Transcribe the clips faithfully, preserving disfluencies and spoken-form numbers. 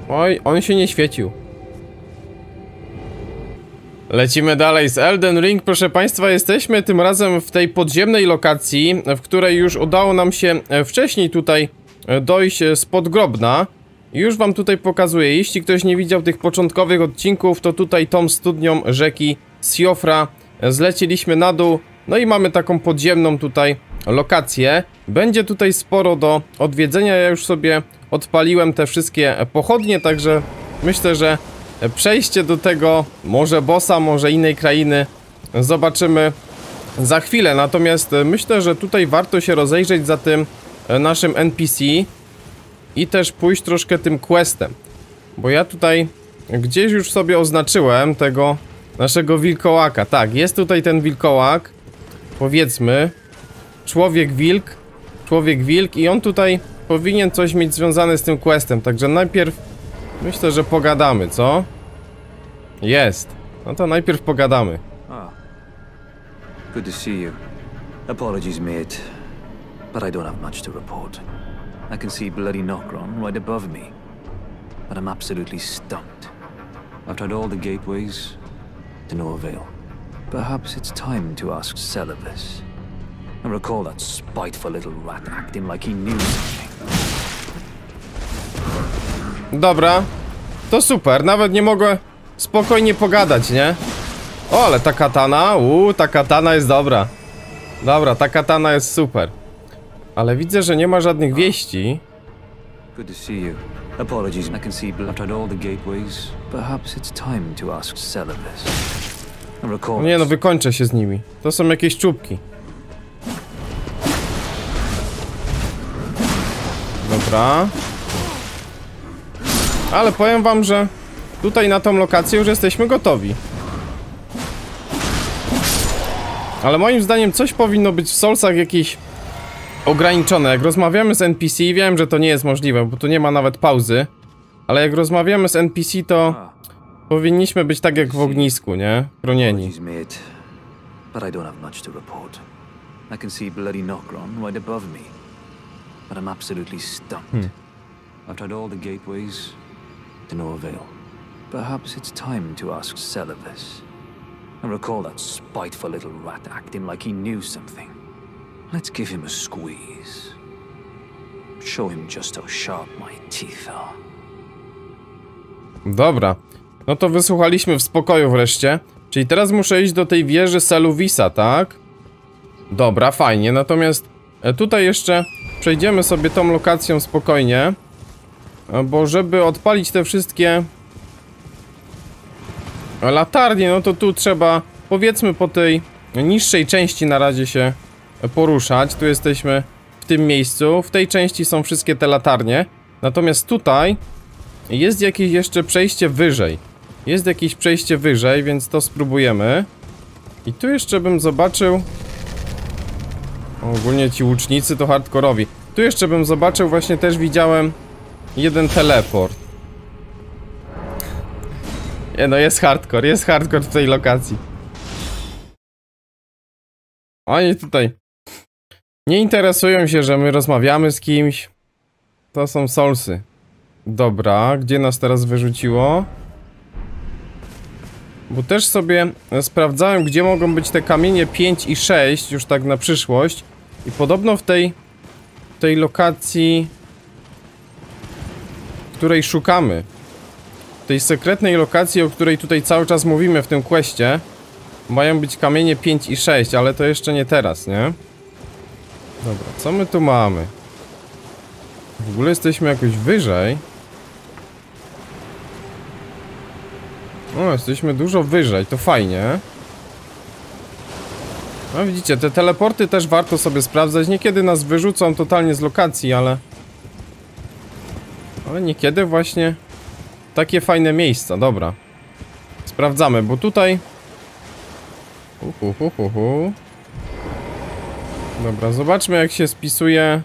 Oj, on się nie świecił. Lecimy dalej z Elden Ring, proszę państwa, jesteśmy tym razem w tej podziemnej lokacji, w której już udało nam się wcześniej tutaj dojść spod Grobna. Już wam tutaj pokazuję, jeśli ktoś nie widział tych początkowych odcinków, to tutaj tą studnią rzeki Siofra zleciliśmy na dół, no i mamy taką podziemną tutaj lokację. Będzie tutaj sporo do odwiedzenia, ja już sobie odpaliłem te wszystkie pochodnie, także myślę, że przejście do tego, może bossa, może innej krainy, zobaczymy za chwilę. Natomiast myślę, że tutaj warto się rozejrzeć za tym naszym N P C i też pójść troszkę tym questem, bo ja tutaj gdzieś już sobie oznaczyłem tego naszego wilkołaka. Tak, jest tutaj ten wilkołak, powiedzmy, człowiek-wilk, człowiek-wilk i on tutaj powinien coś mieć związane z tym questem, także najpierw myślę, że pogadamy, co? Jest. No to najpierw pogadamy. Ah. Good to see you. Apologies, mate, but I don't have much to report. I can see bloody Nokron right above me, but I'm absolutely stumped. I've tried all the gateways, to no avail. Perhaps it's time to ask Celibus. I recall that spiteful little rat acting like he knew something. Dobra, to super, nawet nie mogę spokojnie pogadać, nie? O, ale ta katana, uuu, ta katana jest dobra. Dobra, ta katana jest super. Ale widzę, że nie ma żadnych wieści. Good to see you. Apologies, I can see I've tried all the gateways. Perhaps it's time to ask Celibus. I recall. Nie no, wykończę się z nimi. To są jakieś czubki. Dobra. Ale powiem wam, że tutaj na tą lokację już jesteśmy gotowi. Ale moim zdaniem coś powinno być w Soulsach jakieś ograniczone. Jak rozmawiamy z N P C, wiem, że to nie jest możliwe, bo tu nie ma nawet pauzy. Ale jak rozmawiamy z N P C, to powinniśmy być tak jak w ognisku, nie? Chronieni. But I don't have much to report. I can see bloody Nokron right above me, but I'm absolutely stumped. Hmm. I've tried all the gateways, to no avail. Perhaps it's time to ask Celibus. I recall that spiteful little rat acting like he knew something. Let's give him a squeeze. Show him just how sharp my teeth are. Dobra. No to wysłuchaliśmy w spokoju wreszcie. Czyli teraz muszę iść do tej wieży Celuvisa, tak? Dobra, fajnie. Natomiast tutaj jeszcze przejdziemy sobie tą lokacją spokojnie. Bo żeby odpalić te wszystkie latarnie, no to tu trzeba, powiedzmy, po tej niższej części na razie się poruszać. Tu jesteśmy w tym miejscu. W tej części są wszystkie te latarnie. Natomiast tutaj jest jakieś jeszcze przejście wyżej. Jest jakieś przejście wyżej, więc to spróbujemy. I tu jeszcze bym zobaczył... Ogólnie ci łucznicy to hardkorowi. Tu jeszcze bym zobaczył, właśnie też widziałem jeden teleport. Nie no, jest hardcore, jest hardcore w tej lokacji. Oni tutaj nie interesują się, że my rozmawiamy z kimś. To są Soulsy. Dobra, gdzie nas teraz wyrzuciło? Bo też sobie sprawdzałem, gdzie mogą być te kamienie pięć i sześć, już tak na przyszłość. I podobno w tej, w tej lokacji, której szukamy, w tej sekretnej lokacji, o której tutaj cały czas mówimy w tym questie, mają być kamienie pięć i sześć, ale to jeszcze nie teraz, nie? Dobra, co my tu mamy? W ogóle jesteśmy jakoś wyżej. O, jesteśmy dużo wyżej, to fajnie. No widzicie, te teleporty też warto sobie sprawdzać. Niekiedy nas wyrzucą totalnie z lokacji, ale... Ale niekiedy właśnie takie fajne miejsca, dobra. Sprawdzamy, bo tutaj... Uhu, hu, hu, hu. Dobra, zobaczmy, jak się spisuje...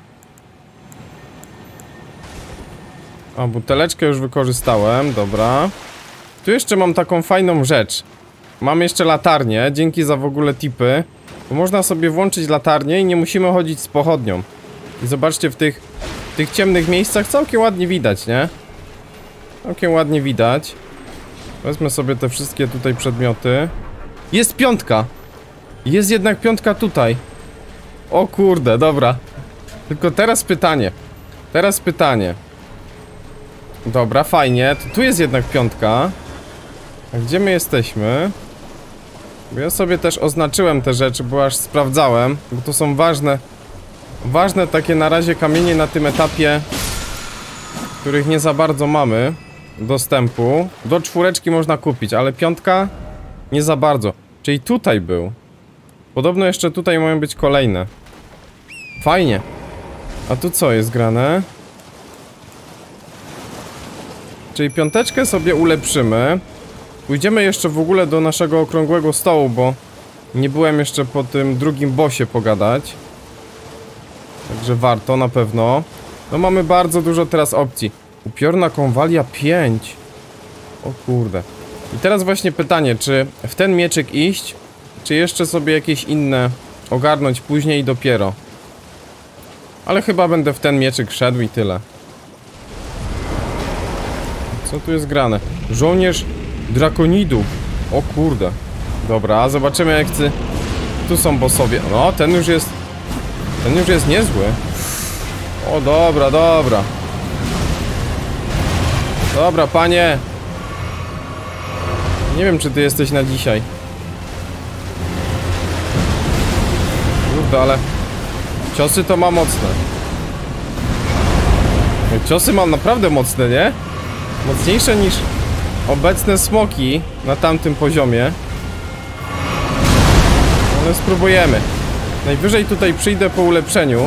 O, buteleczkę już wykorzystałem, dobra. Tu jeszcze mam taką fajną rzecz. Mam jeszcze latarnię, dzięki za w ogóle tipy. Bo można sobie włączyć latarnię i nie musimy chodzić z pochodnią. I zobaczcie, w tych, w tych ciemnych miejscach całkiem ładnie widać, nie? Całkiem ładnie widać. Wezmę sobie te wszystkie tutaj przedmioty. Jest piątka! Jest jednak piątka tutaj. O kurde, dobra. Tylko teraz pytanie. Teraz pytanie. Dobra, fajnie. To tu jest jednak piątka. A gdzie my jesteśmy? Bo ja sobie też oznaczyłem te rzeczy, bo aż sprawdzałem. Bo to są ważne. Ważne takie na razie kamienie na tym etapie, których nie za bardzo mamy dostępu. Do czwóreczki można kupić, ale piątka nie za bardzo. Czyli tutaj był. Podobno jeszcze tutaj mają być kolejne. Fajnie. A tu co jest grane? Czyli piąteczkę sobie ulepszymy. Pójdziemy jeszcze w ogóle do naszego okrągłego stołu, bo nie byłem jeszcze po tym drugim bossie pogadać. Także warto na pewno. No mamy bardzo dużo teraz opcji. Upiorna konwalia pięć. O kurde. I teraz właśnie pytanie, czy w ten mieczyk iść, czy jeszcze sobie jakieś inne ogarnąć później dopiero. Ale chyba będę w ten mieczyk szedł i tyle. Co tu jest grane? Żołnierz drakonidów. O kurde. Dobra, zobaczymy jak ty... Tu są bossowie. No, ten już jest... Ten już jest niezły. O, dobra, dobra. Dobra, panie. Nie wiem, czy ty jesteś na dzisiaj. Kurde, ale... Ciosy to ma mocne. Ciosy mam naprawdę mocne, nie? Mocniejsze niż obecne smoki na tamtym poziomie. Ale spróbujemy. Najwyżej tutaj przyjdę po ulepszeniu.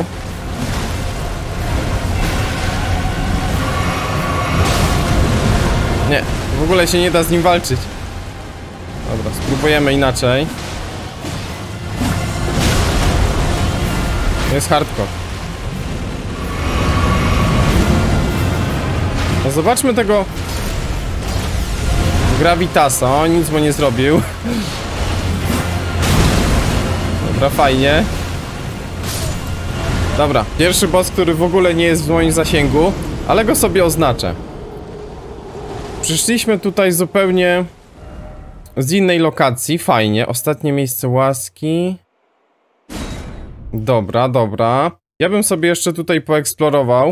Nie, w ogóle się nie da z nim walczyć. Dobra, spróbujemy inaczej. To jest hardcore. No zobaczmy tego Gravitasa. O, nic mu nie zrobił. Dobra, fajnie. Dobra, pierwszy boss, który w ogóle nie jest w moim zasięgu, ale go sobie oznaczę. Przyszliśmy tutaj zupełnie z innej lokacji. Fajnie, ostatnie miejsce łaski. Dobra, dobra. Ja bym sobie jeszcze tutaj poeksplorował.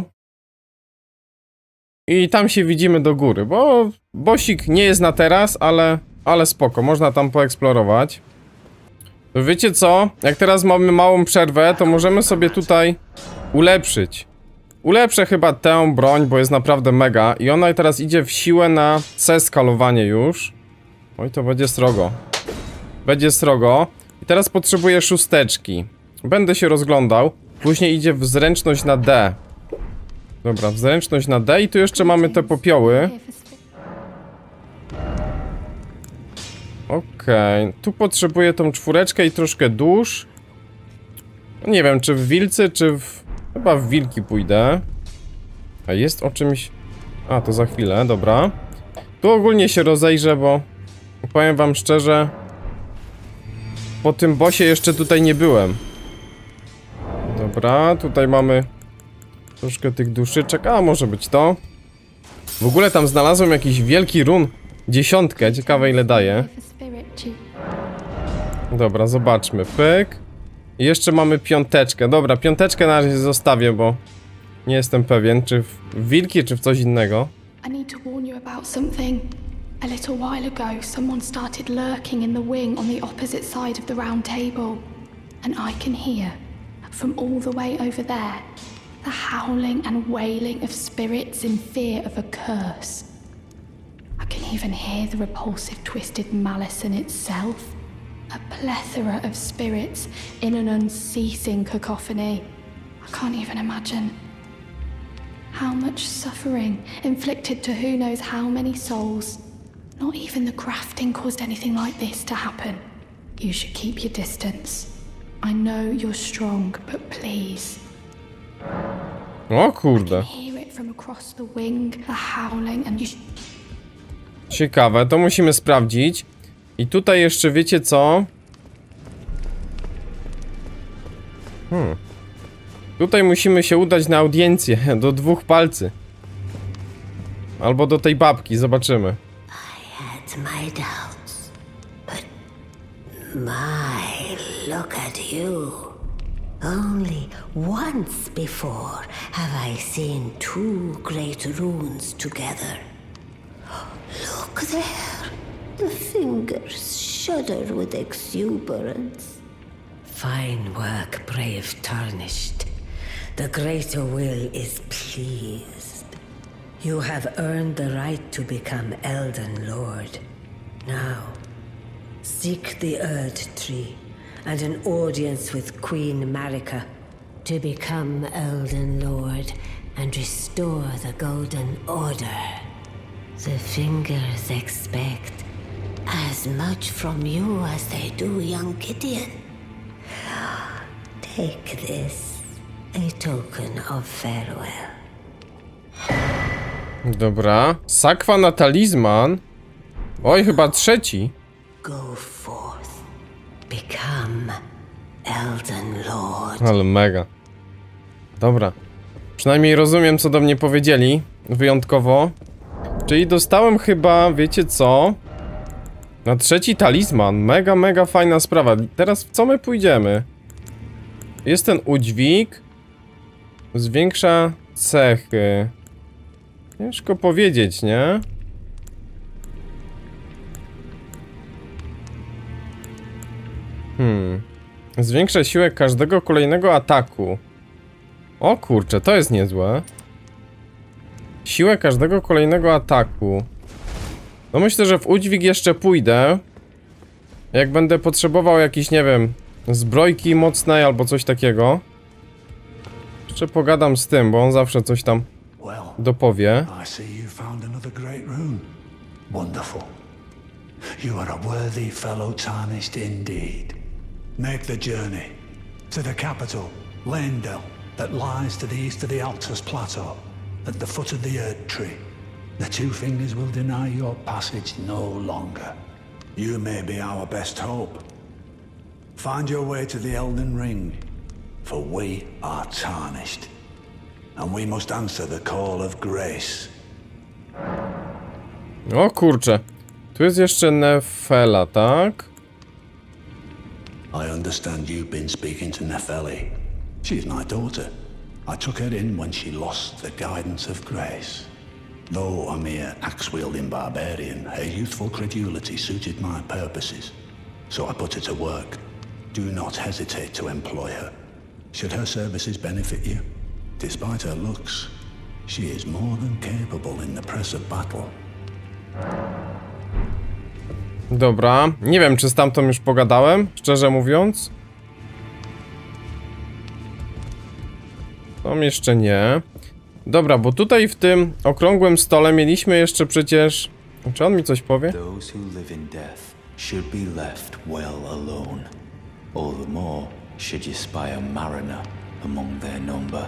I tam się widzimy do góry, bo bossik nie jest na teraz, ale, ale spoko, można tam poeksplorować. Wiecie co? Jak teraz mamy małą przerwę, to możemy sobie tutaj ulepszyć. Ulepszę chyba tę broń, bo jest naprawdę mega. I ona teraz idzie w siłę na C skalowanie już. Oj, to będzie srogo. Będzie srogo. I teraz potrzebuję szósteczki. Będę się rozglądał. Później idzie w zręczność na D. Dobra, w zręczność na D. I tu jeszcze mamy te popioły. Okej, okay. Tu potrzebuję tą czwóreczkę i troszkę dusz. Nie wiem, czy w wilcy, czy w... Chyba w wilki pójdę. A jest o czymś... A, to za chwilę, dobra. Tu ogólnie się rozejrzę, bo... Powiem wam szczerze... Po tym bossie jeszcze tutaj nie byłem. Dobra, tutaj mamy... Troszkę tych duszyczek, a może być to. W ogóle tam znalazłem jakiś wielki run. Dziesiątkę, ciekawe ile daje. Dobra, zobaczmy, pyk. I jeszcze mamy piąteczkę, dobra, piąteczkę na razie zostawię, bo nie jestem pewien, czy w wilki, czy w coś innego. I need to warn you about something. A little while ago, someone started lurking in the wing on the opposite side of the round table. And I can hear, from all the way over there, the howling and wailing of spirits in fear of a curse. I can even hear the repulsive twisted malice in itself. A plethora of spirits in an unceasing cacophony. I can't even imagine. How much suffering inflicted to who knows how many souls. Not even the grafting caused anything like this to happen. You should keep your distance. I know you're strong, but please. O kurde. I can hear it from across the wing, the howling and you... Ciekawe, to musimy sprawdzić. I tutaj jeszcze wiecie co? Hmm. Tutaj musimy się udać na audiencję do dwóch palcy. Albo do tej babki, zobaczymy. I had my doubts, but my, look at you. Only once before have I seen two great runes together. Look there. The fingers shudder with exuberance. Fine work, brave Tarnished. The greater will is pleased. You have earned the right to become Elden Lord. Now, seek the Erd Tree and an audience with Queen Marika to become Elden Lord and restore the Golden Order. The fingers expect as much from you as they do young Gideon. Take this, a token of farewell. Dobra. Sakwa na talizman. Oj, chyba trzeci. Go forth. Become Elden Lord. Ale mega. Dobra. Przynajmniej rozumiem, co do mnie powiedzieli. Wyjątkowo. Czyli dostałem chyba, wiecie co? Na trzeci talizman. Mega, mega fajna sprawa. Teraz w co my pójdziemy? Jest ten udźwig. Zwiększa cechy. Ciężko powiedzieć, nie? Hmm. Zwiększa siłę każdego kolejnego ataku. O kurczę, to jest niezłe. Siłę każdego kolejnego ataku. No myślę, że w udźwig jeszcze pójdę. Jak będę potrzebował jakiś, nie wiem, zbrojki mocnej albo coś takiego. Jeszcze pogadam z tym, bo on zawsze coś tam dopowie. I see you found another great rune. Wonderful. You are a worthy fellow Tarnished indeed. Make the journey to the capital, Leyndell, that lies to the east of the Altus Plateau, at the foot of the Erd Tree. The Two Fingers will deny your passage no longer. You may be our best hope. Find your way to the Elden Ring, for we are Tarnished, and we must answer the call of grace. O kurczę. Tu jest jeszcze Nefela, tak? I understand you've been speaking to Nefeli. She's my daughter. I took her in when she lost the guidance of grace. Though a mere axe-wielding barbarian, her youthful credulity suited my purposes. So I put her to work. Do not hesitate to employ her. Should her services benefit you, despite her looks, she is more than capable in the press of battle. Dobra, nie wiem, czy z tamtą już pogadałem, szczerze mówiąc. Tam jeszcze nie. Dobra, bo tutaj w tym okrągłym stole mieliśmy jeszcze przecież... Czy on mi coś powie? Those who live in death should be left well alone. All the more should you spy a mariner among their number.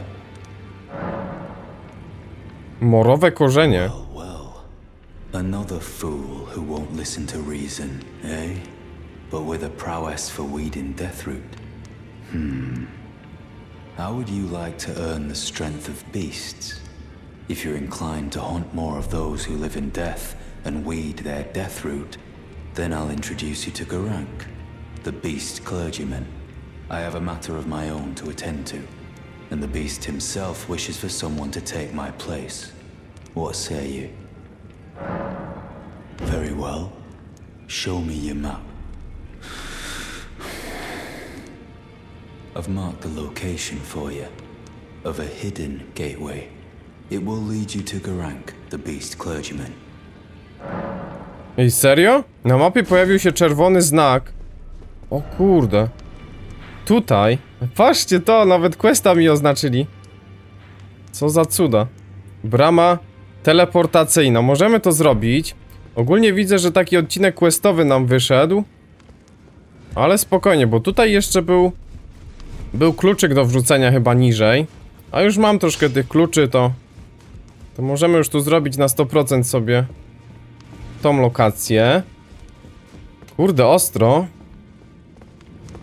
Morowe korzenie. Well, well. Another fool who won't listen to reason, eh? But with a prowess for weeding Deathroot. Hmm. How would you like to earn the strength of beasts? If you're inclined to hunt more of those who live in death and weed their Deathroot, then I'll introduce you to Gurranq, the beast clergyman. I have a matter of my own to attend to, and the beast himself wishes for someone to take my place. What say you? Very well. Show me your map. I've marked the location for you, of a hidden gateway. It will lead you to Gurranq, the beast clergyman. Ej, serio? Na mapie pojawił się czerwony znak. O kurde. Tutaj. Patrzcie to, nawet questa mi oznaczyli. Co za cuda. Brama teleportacyjna. Możemy to zrobić. Ogólnie widzę, że taki odcinek questowy nam wyszedł. Ale spokojnie, bo tutaj jeszcze był... Był kluczyk do wrzucenia chyba niżej. A już mam troszkę tych kluczy, to... To możemy już tu zrobić na sto procent sobie tą lokację. Kurde, ostro.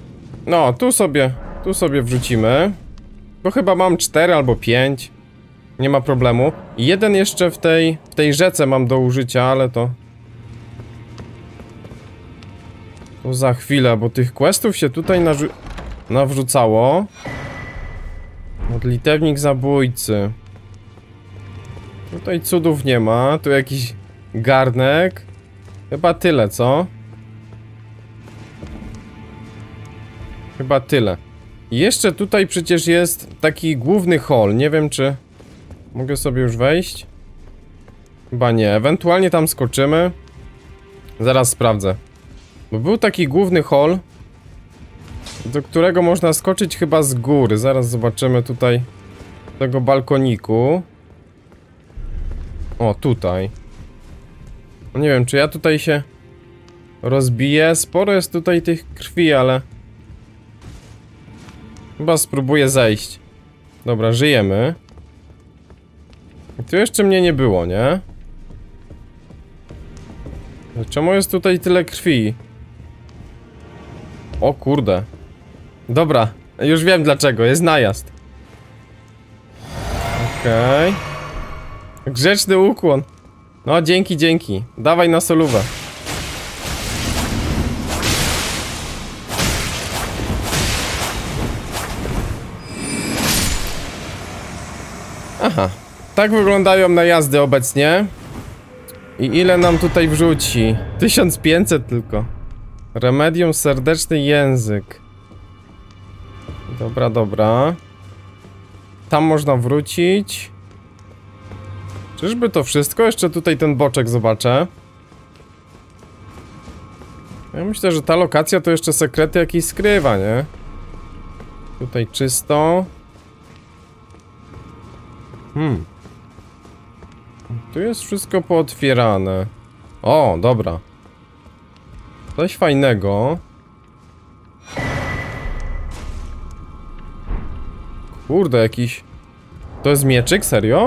No, tu sobie, tu sobie wrzucimy. Bo chyba mam cztery albo pięć. Nie ma problemu. Jeden jeszcze w tej, w tej rzece mam do użycia, ale to... To za chwilę, bo tych questów się tutaj narzu... nawrzucało. Modlitewnik zabójcy. Tutaj cudów nie ma. Tu jakiś garnek. Chyba tyle, co? Chyba tyle. I jeszcze tutaj przecież jest taki główny hall. Nie wiem, czy mogę sobie już wejść. Chyba nie. Ewentualnie tam skoczymy. Zaraz sprawdzę. Bo był taki główny hall, do którego można skoczyć chyba z góry. Zaraz zobaczymy tutaj tego balkoniku. O, tutaj. No nie wiem, czy ja tutaj się rozbiję. Sporo jest tutaj tych krwi, ale chyba spróbuję zejść. Dobra, żyjemy. I tu jeszcze mnie nie było, nie? Czemu jest tutaj tyle krwi? O kurde. Dobra, już wiem dlaczego, jest najazd. Okej. Okay. Grzeczny ukłon. No, dzięki, dzięki. Dawaj na solówę. Aha. Tak wyglądają najazdy obecnie. I ile nam tutaj wrzuci? tysiąc pięćset tylko. Remedium, serdeczny język. Dobra, dobra. Tam można wrócić. Czyżby to wszystko? Jeszcze tutaj ten boczek zobaczę. Ja myślę, że ta lokacja to jeszcze sekrety jakieś skrywa, nie? Tutaj czysto. Hmm. Tu jest wszystko pootwierane. O, dobra. Coś fajnego. Kurde, jakiś... To jest mieczyk? Serio?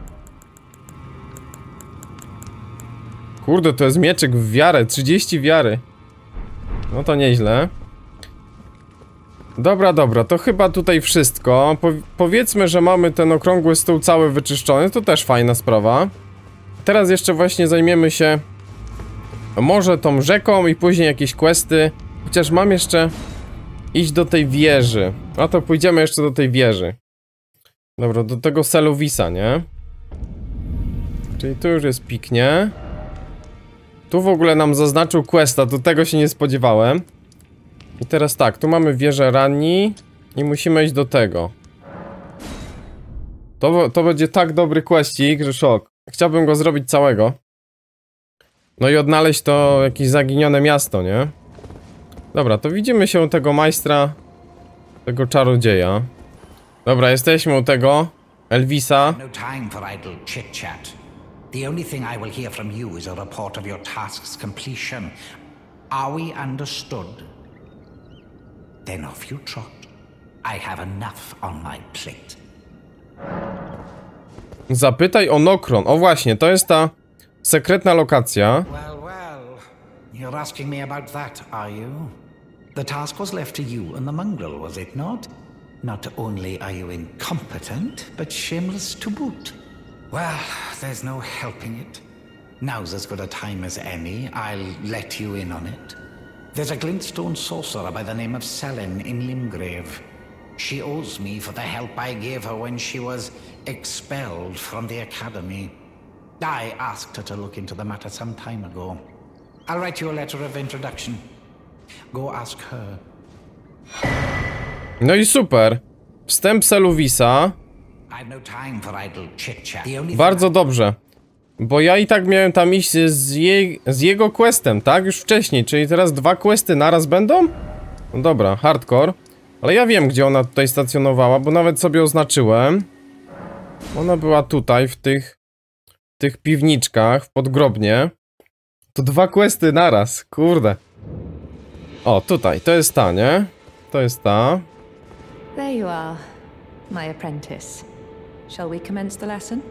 Kurde, to jest mieczyk w wiarę. trzydzieści wiary. No to nieźle. Dobra, dobra, to chyba tutaj wszystko. Po powiedzmy, że mamy ten okrągły stół cały wyczyszczony. To też fajna sprawa. Teraz jeszcze właśnie zajmiemy się może tą rzeką i później jakieś questy. Chociaż mam jeszcze iść do tej wieży. A to pójdziemy jeszcze do tej wieży. Dobra, do tego Seluvisa, nie? Czyli tu już jest piknie. Tu w ogóle nam zaznaczył questa, do tego się nie spodziewałem. I teraz tak, tu mamy wieżę Ranni i musimy iść do tego. To, to będzie tak dobry questik, że szok. Chciałbym go zrobić całego. No i odnaleźć to jakieś zaginione miasto, nie? Dobra, to widzimy się u tego majstra, tego czarodzieja. Dobra, jesteśmy u tego Elvisa. No time for idle chit-chat. The only thing I will hear from you is a report of your task's completion. Are we understood? Then off you trot. I have enough on my plate. Zapytaj o Nokron. O właśnie, to jest ta sekretna lokacja. Well, well. You're asking me about that, are you? The task was left to you and the mongrel, was it not? Not only are you incompetent, but shameless to boot. Well, there's no helping it. Now's as good a time as any. I'll let you in on it. There's a glintstone sorcerer by the name of Selin in Limgrave. She owes me for the help I gave her when she was expelled from the academy. I asked her to look into the matter some time ago. I'll write you a letter of introduction. Go ask her. No i super. Wstęp Seluvisa. Bardzo dobrze. Bo ja i tak miałem tam iść z, jej, z jego questem, tak? Już wcześniej, czyli teraz dwa questy naraz będą? No dobra, hardcore. Ale ja wiem, gdzie ona tutaj stacjonowała, bo nawet sobie oznaczyłem. Ona była tutaj, w tych... W tych piwniczkach, w podgrobnie. To dwa questy naraz, kurde. O, tutaj, to jest ta, nie? To jest ta. There you are, my apprentice. Shall we commence the lesson?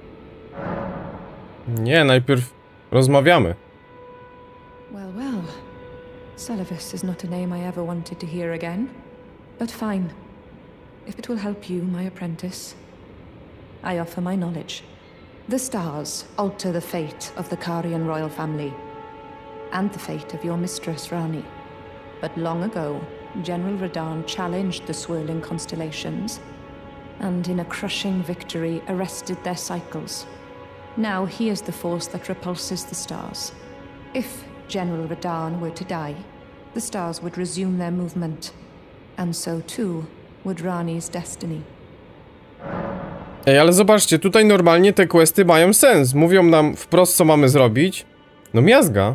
Nie, najpierw rozmawiamy. Well, well. Seluvus is not a name I ever wanted to hear again. But fine. If it will help you, my apprentice. I offer my knowledge. The stars alter the fate of the Karian royal family, and the fate of your mistress, Rani. But long ago, General Radahn challenged the swirling constellations, and in a crushing victory arrested their cycles. Now he is the force that repulses the stars. If General Radahn were to die, the stars would resume their movement, and so too would Rani's destiny. Ej, ale zobaczcie, tutaj normalnie te questy mają sens. Mówią nam wprost, co mamy zrobić. No miazga.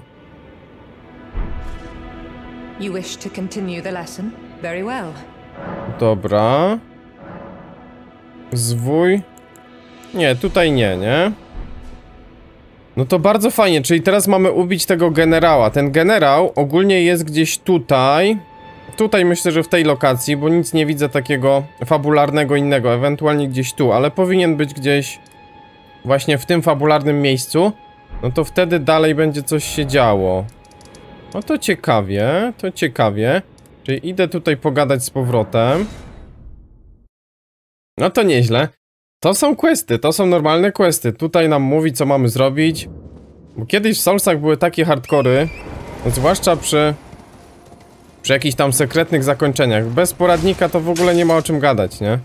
You wish to continue the lesson? Very well. Dobra. Zwój. Nie, tutaj nie, nie? No to bardzo fajnie, czyli teraz mamy ubić tego generała. Ten generał ogólnie jest gdzieś tutaj. Tutaj myślę, że w tej lokacji, bo nic nie widzę takiego fabularnego innego, ewentualnie gdzieś tu, ale powinien być gdzieś właśnie w tym fabularnym miejscu. No to wtedy dalej będzie coś się działo. No to ciekawie, to ciekawie. Czyli idę tutaj pogadać z powrotem. No to nieźle. To są questy, to są normalne questy. Tutaj nam mówi, co mamy zrobić. Bo kiedyś w Soulsach były takie hardkory, no zwłaszcza przy... przy jakichś tam sekretnych zakończeniach. Bez poradnika to w ogóle nie ma o czym gadać, nie?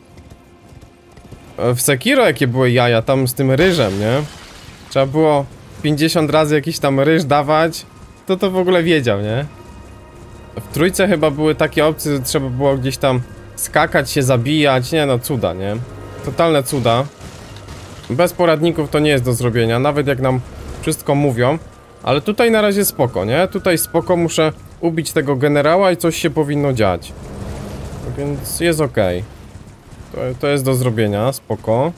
W Sekiro jakie były jaja tam z tym ryżem, nie? Trzeba było pięćdziesiąt razy jakiś tam ryż dawać. To to w ogóle wiedział, nie? W trójce chyba były takie opcje, że trzeba było gdzieś tam skakać, się zabijać. Nie no, cuda, nie? Totalne cuda. Bez poradników to nie jest do zrobienia, nawet jak nam wszystko mówią. Ale tutaj na razie spoko, nie? Tutaj spoko, muszę ubić tego generała i coś się powinno dziać. Więc jest ok. To, to jest do zrobienia, spoko.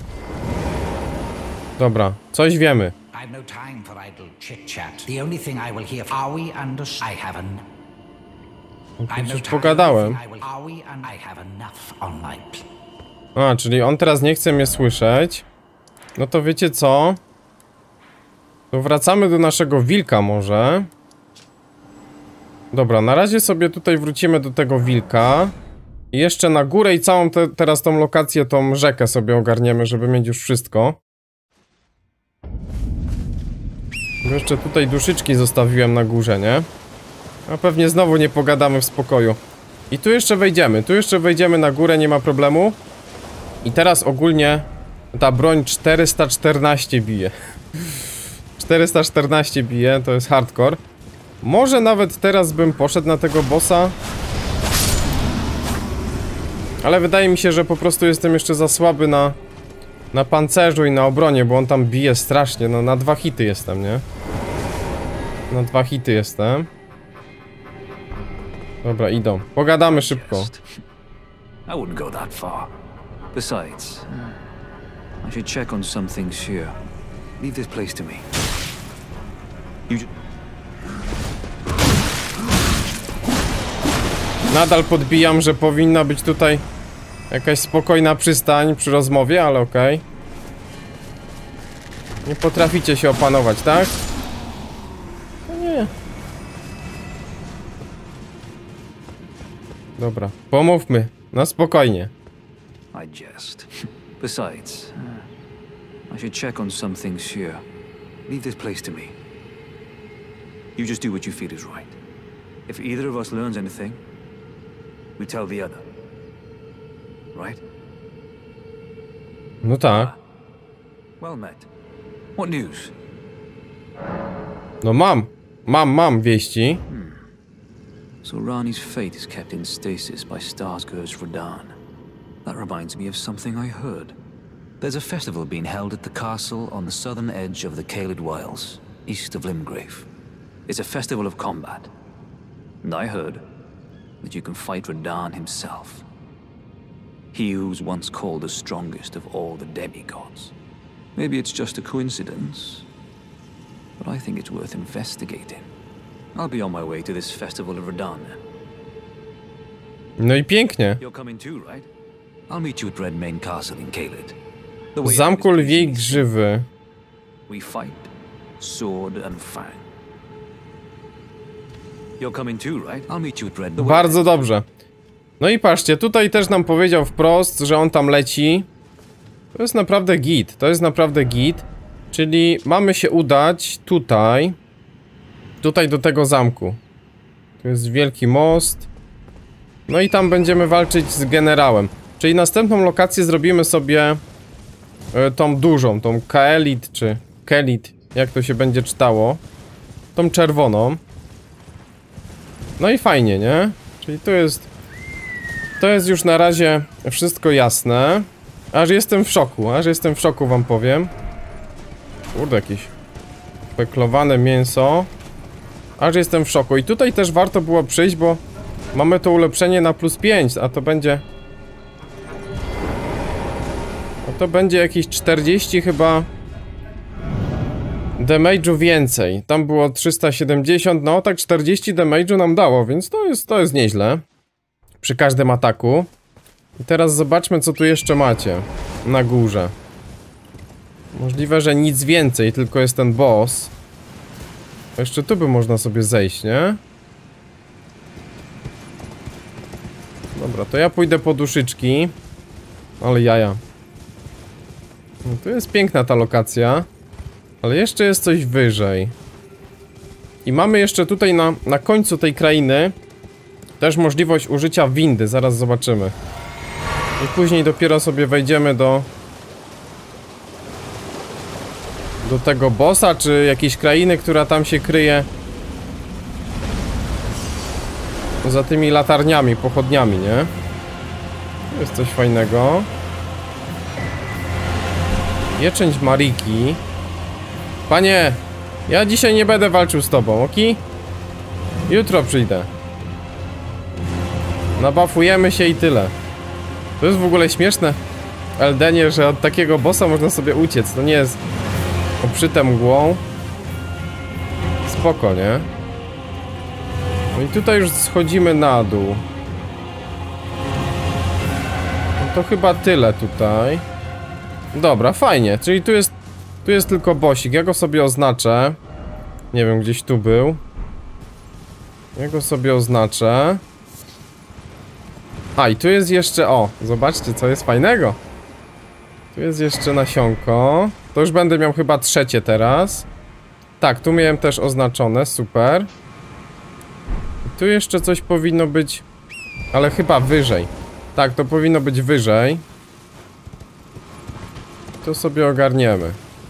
Dobra, coś wiemy. I've no time for idle chit-chat. The only thing I will hear. Are we under? I have an. Już pogadałem. Are we and I have enough on my plate. A, czyli on teraz nie chce mnie słyszeć. No to wiecie co? To wracamy do naszego wilka może. Dobra, na razie sobie tutaj wrócimy do tego wilka. I jeszcze na górę i całą te, teraz tą lokację, tą rzekę sobie ogarniemy, żeby mieć już wszystko. Bo jeszcze tutaj duszyczki zostawiłem na górze, nie? A pewnie znowu nie pogadamy w spokoju. I tu jeszcze wejdziemy, tu jeszcze wejdziemy na górę, nie ma problemu. I teraz ogólnie ta broń czterysta czternaście bije. czterysta czternaście bije, to jest hardcore. Może nawet teraz bym poszedł na tego bossa. Ale wydaje mi się, że po prostu jestem jeszcze za słaby na na pancerzu i na obronie, bo on tam bije strasznie. No na dwa hity jestem, nie? Na dwa hity jestem. Dobra, idą. Pogadamy szybko. I wouldn't go that far. Besides, I should check on some things here. Leave this place to me. You Nadal podbijam, że powinna być tutaj jakaś spokojna przystań przy rozmowie, ale okej. Okay. Nie potraficie się opanować, tak? No nie. Dobra, pomówmy. Na spokojnie. I jest. Besides, I should check on some things here. Leave this place to me. You just do what you feel is right. If either of us learns anything, we tell the other. Right? No tak. Well met. What news? No mam. Mam, mam wieści. Hmm. So Rani's fate is kept in stasis by Starscourge Radahn. That reminds me of something I heard. There's a festival being held at the castle on the southern edge of the Caelid Wilds, east of Limgrave. It's a festival of combat. And I heard that you can fight Radahn himself. He who was once called the strongest of all the demigods. Maybe it's just a coincidence, but I think it's worth investigating. I'll be on my way to this festival of Radahn then. No i pięknie. You're coming too, right? I'll meet you at Redmane Castle in Caelid. W zamku lwiej grzywy. We fight, sword and fang. You're coming too, right? I'll meet you at Redmane. Bardzo dobrze. No i patrzcie, tutaj też nam powiedział wprost, że on tam leci. To jest naprawdę git, to jest naprawdę git. Czyli mamy się udać tutaj. Tutaj do tego zamku. Tu jest wielki most. No i tam będziemy walczyć z generałem. Czyli następną lokację zrobimy sobie y, tą dużą, tą Kaelit czy Kelit, jak to się będzie czytało. Tą czerwoną. No i fajnie, nie? Czyli to jest... To jest już na razie wszystko jasne. Aż jestem w szoku, aż jestem w szoku, wam powiem. Kurde, jakieś peklowane mięso. Aż jestem w szoku. I tutaj też warto było przyjść, bo mamy to ulepszenie na plus pięć, a to będzie... A to będzie jakieś czterdzieści chyba... damage'u więcej. Tam było trzysta siedemdziesiąt, no tak czterdzieści damage'u nam dało, więc to jest, to jest nieźle. Przy każdym ataku. I teraz zobaczmy, co tu jeszcze macie na górze. Możliwe, że nic więcej, tylko jest ten boss. Jeszcze tu by można sobie zejść, nie? Dobra, to ja pójdę po duszyczki. Ale jaja. No, tu jest piękna ta lokacja. Ale jeszcze jest coś wyżej. I mamy jeszcze tutaj na, na końcu tej krainy też możliwość użycia windy, zaraz zobaczymy. I później dopiero sobie wejdziemy do... Do tego bossa, czy jakiejś krainy, która tam się kryje za tymi latarniami, pochodniami, nie? To jest coś fajnego. Pieczęć Mariki. Panie, ja dzisiaj nie będę walczył z tobą, oki? Jutro przyjdę. Nabafujemy się i tyle. To jest w ogóle śmieszne w Eldenie, że od takiego bossa można sobie uciec. To nie jest obszyte mgłą. Spoko, nie? No i tutaj już schodzimy na dół. No to chyba tyle tutaj. Dobra, fajnie. Czyli tu jest Tu jest tylko bossik. Ja go sobie oznaczę. Nie wiem, gdzieś tu był. Ja go sobie oznaczę. A, i tu jest jeszcze... O, zobaczcie, co jest fajnego. Tu jest jeszcze nasionko. To już będę miał chyba trzecie teraz. Tak, tu miałem też oznaczone, super. I tu jeszcze coś powinno być... Ale chyba wyżej. Tak, to powinno być wyżej. To sobie ogarniemy.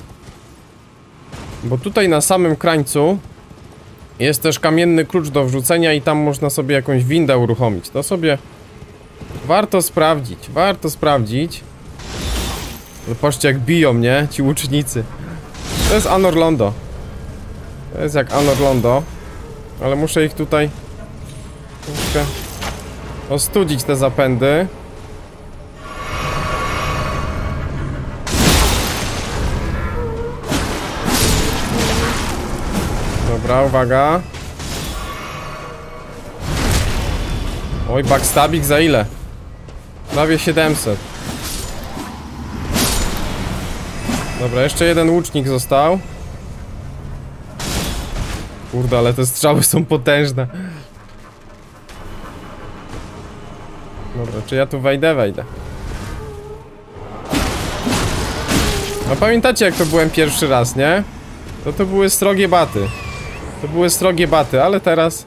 Bo tutaj na samym krańcu jest też kamienny klucz do wrzucenia i tam można sobie jakąś windę uruchomić. To sobie warto sprawdzić, warto sprawdzić. Zobaczcie, jak biją mnie ci łucznicy. To jest Anor Londo. To jest jak Anor Londo. Ale muszę ich tutaj troszkę ostudzić, te zapędy. Dobra, uwaga. Oj, backstabik za ile? Prawie siedemset. Dobra, jeszcze jeden łucznik został. Kurde, ale te strzały są potężne. Dobra, czy ja tu wejdę? Wejdę. No pamiętacie, jak to byłem pierwszy raz, nie? To to były srogie baty. To były srogie baty, ale teraz...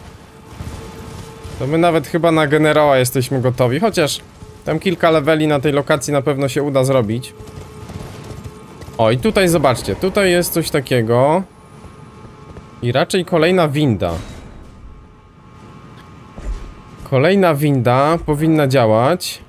To my nawet chyba na generała jesteśmy gotowi, chociaż tam kilka leveli na tej lokacji na pewno się uda zrobić. O, i tutaj zobaczcie, tutaj jest coś takiego. I raczej kolejna winda. Kolejna winda powinna działać.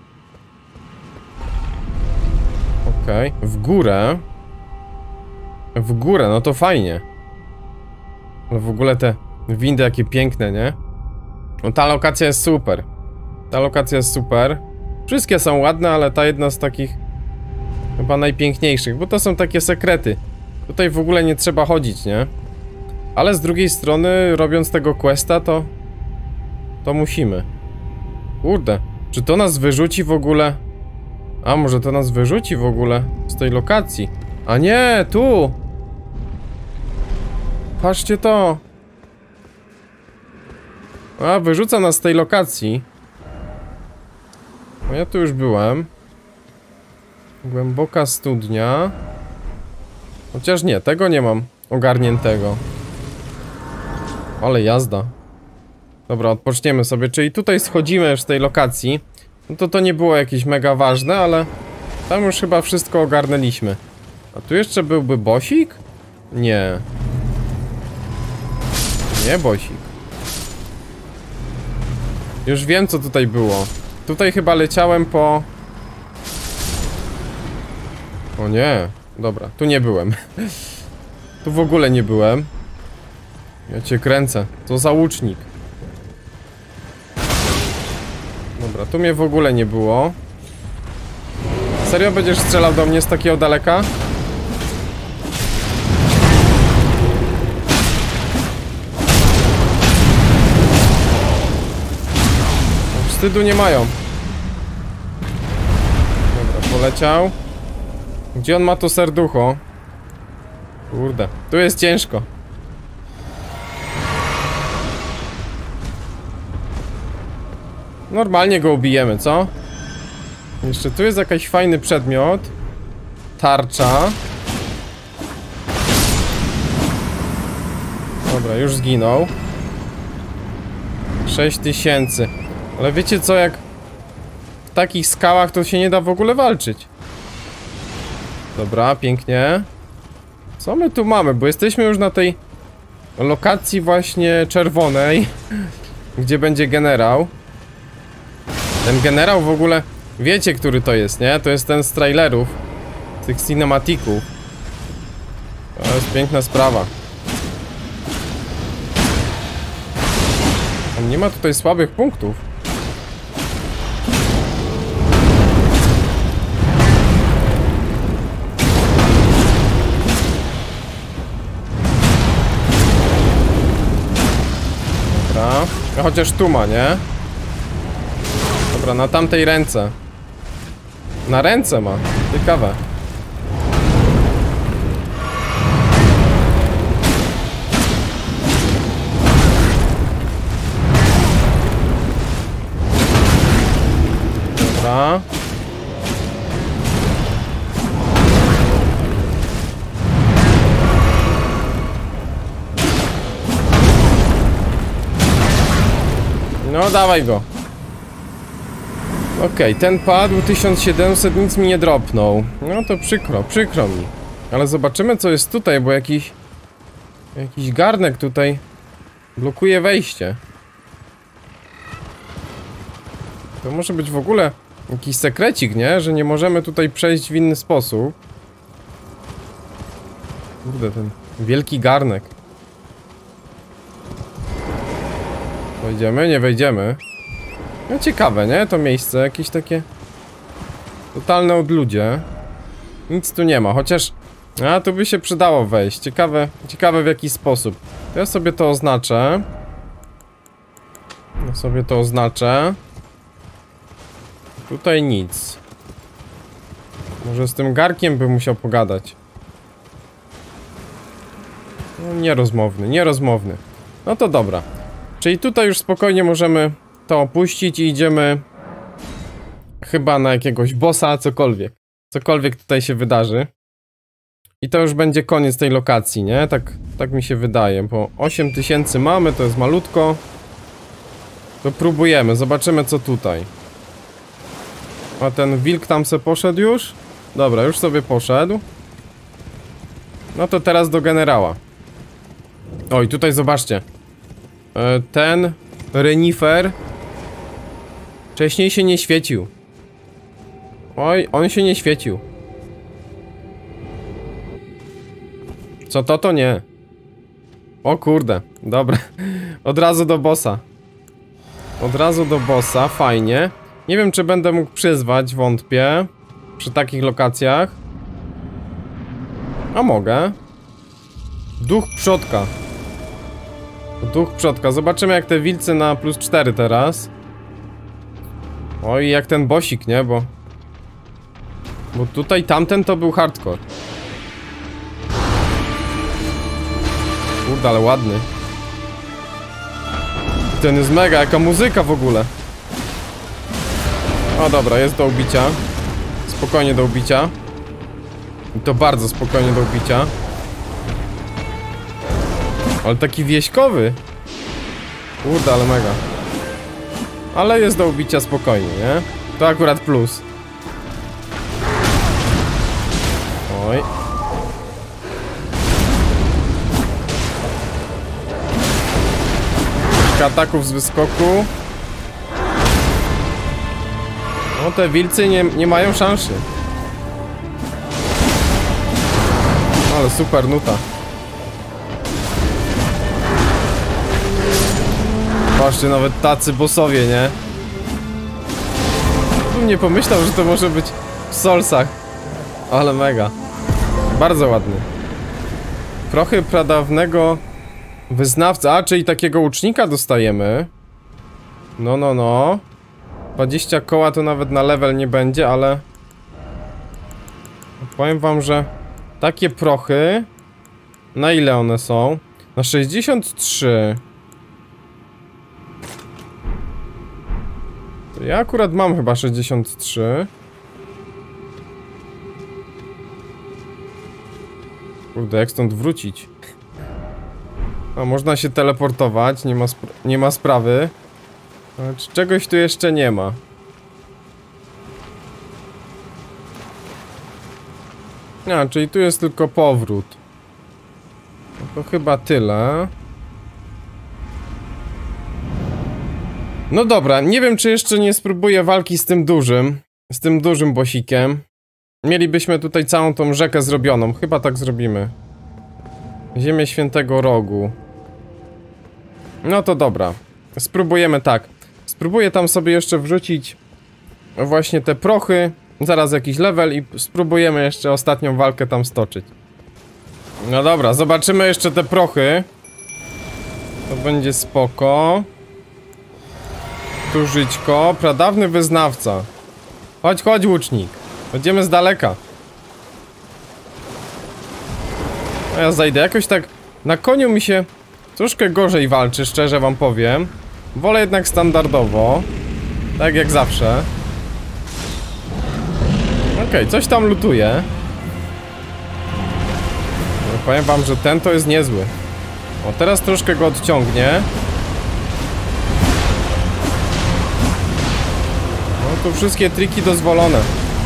Okej, okay. W górę. W górę, no to fajnie. No w ogóle te windy jakie piękne, nie? No ta lokacja jest super. Ta lokacja jest super. Wszystkie są ładne, ale ta jedna z takich chyba najpiękniejszych, bo to są takie sekrety. Tutaj w ogóle nie trzeba chodzić, nie? Ale z drugiej strony, robiąc tego questa, to... To musimy. Kurde, czy to nas wyrzuci w ogóle? A, może to nas wyrzuci w ogóle z tej lokacji? A nie, tu! Patrzcie to! A, wyrzuca nas z tej lokacji. No ja tu już byłem. Głęboka studnia. Chociaż nie, tego nie mam ogarniętego. Ale jazda. Dobra, odpoczniemy sobie, czyli tutaj schodzimy już z tej lokacji. No to to nie było jakieś mega ważne, ale tam już chyba wszystko ogarnęliśmy. A tu jeszcze byłby bosik? Nie. Nie bosik. Już wiem, co tutaj było. Tutaj chyba leciałem po... O nie. Dobra, tu nie byłem. Tu w ogóle nie byłem. Ja cię kręcę. To za łucznik. Dobra, tu mnie w ogóle nie było. Serio będziesz strzelał do mnie z takiego daleka? Wstydu nie mają. Dobra, poleciał. Gdzie on ma to serducho? Kurde, tu jest ciężko. Normalnie go ubijemy, co? Jeszcze tu jest jakiś fajny przedmiot. Tarcza. Dobra, już zginął. sześć tysięcy. Ale wiecie co, jak w takich skałach to się nie da w ogóle walczyć. Dobra, pięknie. Co my tu mamy? Bo jesteśmy już na tej lokacji właśnie czerwonej, gdzie będzie generał. Ten generał w ogóle, wiecie, który to jest, nie? To jest ten z trailerów, z tych cinematików. To jest piękna sprawa. On nie ma tutaj słabych punktów. Dobra, no chociaż tu ma, nie? Dobra, na tamtej ręce. Na ręce ma. Ciekawe. Dobra. No, dawaj go. Okej, okay, ten padł, tysiąc siedemset, nic mi nie dropnął. No to przykro, przykro mi. Ale zobaczymy, co jest tutaj, bo jakiś... Jakiś garnek tutaj blokuje wejście. To może być w ogóle jakiś sekrecik, nie? Że nie możemy tutaj przejść w inny sposób. Kurde, ten wielki garnek. Wejdziemy? Nie wejdziemy. No ciekawe, nie? To miejsce jakieś takie totalne odludzie. Nic tu nie ma, chociaż... A, tu by się przydało wejść. Ciekawe, ciekawe w jaki sposób. To ja sobie to oznaczę. Ja sobie to oznaczę. Tutaj nic. Może z tym garkiem bym musiał pogadać. No, nierozmowny, nierozmowny. No to dobra. Czyli tutaj już spokojnie możemy to opuścić i idziemy chyba na jakiegoś bossa, cokolwiek. Cokolwiek tutaj się wydarzy. I to już będzie koniec tej lokacji, nie? Tak, tak mi się wydaje, bo osiem tysięcy mamy, to jest malutko. To próbujemy, zobaczymy co tutaj. A ten wilk tam se poszedł już? Dobra, już sobie poszedł. No to teraz do generała. Oj, tutaj zobaczcie. Ten renifer wcześniej się nie świecił. Oj, on się nie świecił. Co to, to nie. O kurde, dobra. Od razu do bossa. Od razu do bossa, fajnie. Nie wiem, czy będę mógł przyzwać, wątpię. Przy takich lokacjach. A mogę. Duch przodka. Duch przodka. Zobaczymy, jak te wilcy na plus cztery teraz. Oj, jak ten bossik, nie? Bo... Bo tutaj tamten to był hardcore. Kurde, ale ładny. Ten jest mega, jaka muzyka w ogóle. O dobra, jest do ubicia. spokojnie do ubicia. I to bardzo spokojnie do ubicia. Ale taki wieśkowy. Kurde, ale mega. Ale jest do ubicia spokojnie, nie? To akurat plus. Oj. Kilka ataków z wyskoku. No te wilcy nie, nie mają szansy. Ale super nuta. Patrzcie, nawet tacy bossowie, nie? Bym nie pomyślał, że to może być w Soulsach. Ale mega. Bardzo ładny. Prochy pradawnego wyznawca. A, czyli takiego łucznika dostajemy. No, no, no. dwadzieścia koła to nawet na level nie będzie, ale... Powiem wam, że... Takie prochy... Na ile one są? Na sześćdziesiąt trzy. To ja akurat mam chyba sześćdziesiąt trzy. Kurde, jak stąd wrócić? A można się teleportować, nie ma, nie ma sprawy. A, czy czegoś tu jeszcze nie ma? A, czyli tu jest tylko powrót. No to chyba tyle. No dobra, nie wiem, czy jeszcze nie spróbuję walki z tym dużym. Z tym dużym bosikiem. Mielibyśmy tutaj całą tą rzekę zrobioną. Chyba tak zrobimy. Ziemię Świętego Rogu. No to dobra. Spróbujemy tak. Spróbuję tam sobie jeszcze wrzucić właśnie te prochy. Zaraz jakiś level i spróbujemy jeszcze ostatnią walkę tam stoczyć. No dobra, zobaczymy jeszcze te prochy. To będzie spoko. Tu żyćko, pradawny wyznawca. Chodź, chodź łucznik. Będziemy z daleka. A ja zajdę. Jakoś tak na koniu mi się troszkę gorzej walczy, szczerze wam powiem. Wolę jednak standardowo. Tak jak zawsze. Okej, okay, coś tam lutuje. No, powiem wam, że ten to jest niezły. O, teraz troszkę go odciągnie. No, tu wszystkie triki dozwolone.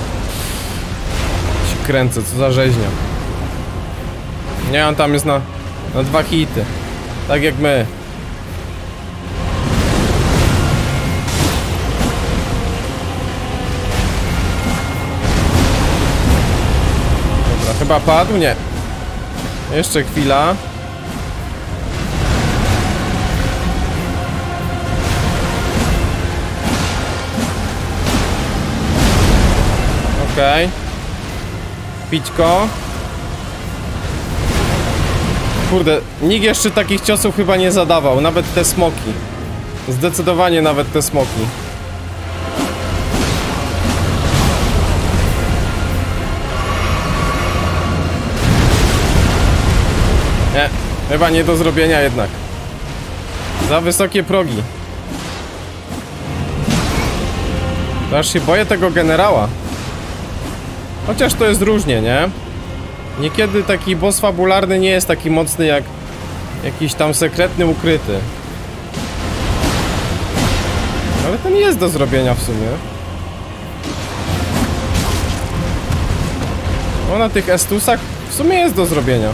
Się kręcę, co za rzeźnia. Nie, on tam jest na, na dwa hity. Tak jak my. Dobra, chyba padł? Nie. Jeszcze chwila. Okej. Okay. Pićko. Kurde, nikt jeszcze takich ciosów chyba nie zadawał. Nawet te smoki. Zdecydowanie nawet te smoki. Nie, chyba nie do zrobienia jednak. Za wysokie progi. To aż się boję tego generała. Chociaż to jest różnie, nie? Niekiedy taki boss fabularny nie jest taki mocny jak jakiś tam sekretny, ukryty. Ale ten jest do zrobienia w sumie. No na tych estusach w sumie jest do zrobienia.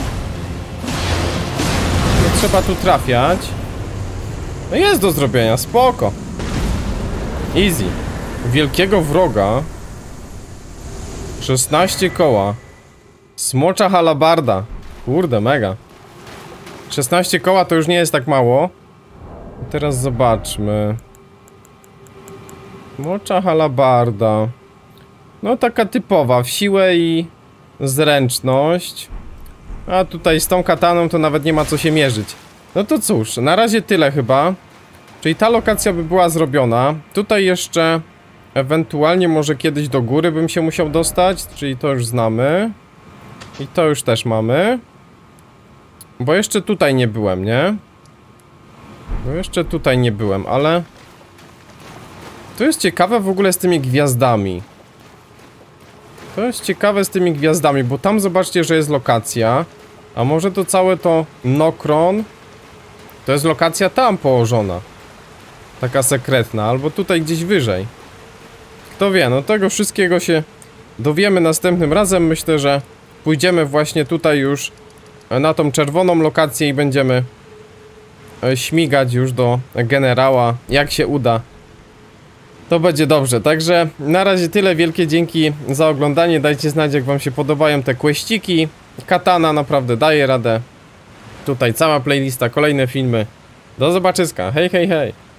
No, trzeba tu trafiać. No jest do zrobienia, spoko. Easy. Wielkiego wroga. szesnaście koła. Smocza halabarda. Kurde, mega. szesnaście koła to już nie jest tak mało. Teraz zobaczmy. Smocza halabarda. No taka typowa, w siłę i zręczność. A tutaj z tą kataną to nawet nie ma co się mierzyć. No to cóż, na razie tyle chyba. Czyli ta lokacja by była zrobiona. Tutaj jeszcze ewentualnie może kiedyś do góry bym się musiał dostać. Czyli to już znamy. I to już też mamy. Bo jeszcze tutaj nie byłem, nie? Bo jeszcze tutaj nie byłem, ale... To jest ciekawe w ogóle z tymi gwiazdami. To jest ciekawe z tymi gwiazdami, bo tam zobaczcie, że jest lokacja. A może to całe to Nokron? To jest lokacja tam położona. Taka sekretna, albo tutaj gdzieś wyżej. Kto wie, no tego wszystkiego się dowiemy następnym razem. Myślę, że pójdziemy właśnie tutaj już na tą czerwoną lokację i będziemy śmigać już do generała, jak się uda. To będzie dobrze, także na razie tyle, wielkie dzięki za oglądanie, dajcie znać jak wam się podobają te questyki. Katana naprawdę daje radę. Tutaj cała playlista, kolejne filmy. Do zobaczyska, hej hej hej.